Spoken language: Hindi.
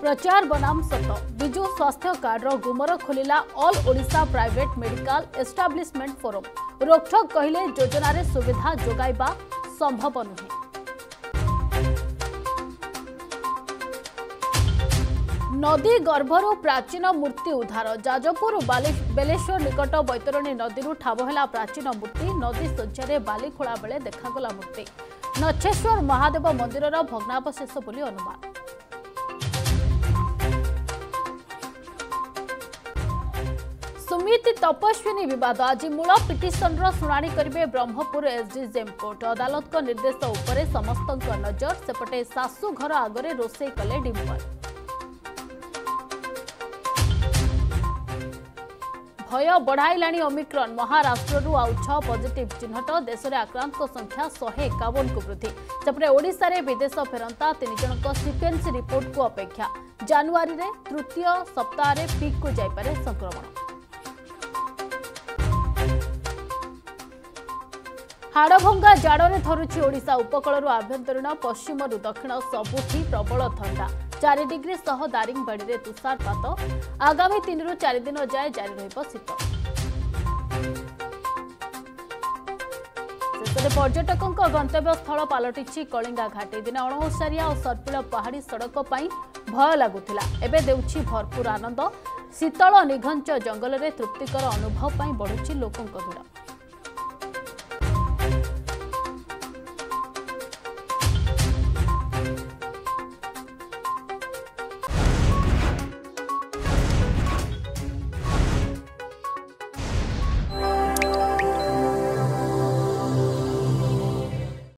प्रचार बनाम सत विजु स्वास्थ्य कार्ड गुमर खोलिला all Odisha private medical establishment forum रोकठोक कहले योजन सुविधा जोगाइबा संभव नुहे। नदी गर्भर प्राचीन मूर्ति उद्धार जाजपुर बेलेश्वर निकट बैतरणी नदी ठाब प्राचीन मूर्ति नदी शज्या बाली खोला बेले देखगला मूर्ति नच्छेश्वर महादेव मंदिर भग्नावशेष बोली अनुमान। सुमित तपस्विनी विवाद आज मूल पिटिशन शुणाणी करेंगे ब्रह्मपुर एसडीजेएम कोर्ट अदालत को निर्देश उपरे समस्त नजर सेपटे सासू घर आगरे रोषे कले डिम्पल। भय बढ़ाइलाणी ओमिक्रॉन महाराष्ट्र आउ 6 पॉजिटिव चिन्हट देश में आक्रांत संख्या 151 को वृद्धि सेपटे ओडिशा रे विदेश फेरंता 3 जनक सीक्वेंस रिपोर्ट को अपेक्षा जनवरी रे तृतीय सप्ताह रे पीक को जाइपारे संक्रमण। हाड़भंगा जाड़े धरुछि ओडिशा उपकूल आभ्यंतरीण पश्चिम दक्षिण सबुठी प्रबल थंडा 4 डिग्री सह दारिंगबाड़ी में तुषारपात आगामी 3 ରୁ 4 दिन जाए जारी रहिब शीत। शेषे पर्यटकों गंतव्य स्थल पलटिछि कलिंगा घाटी दिन अणओसारिया और सर्पिल पहाड़ी सड़क पर भय लगुला एबे देउछि भरपूर आनंद शीतल निघंच जंगल में तृप्तिकर अनुभव बढ़ुछि लोकों भिड़।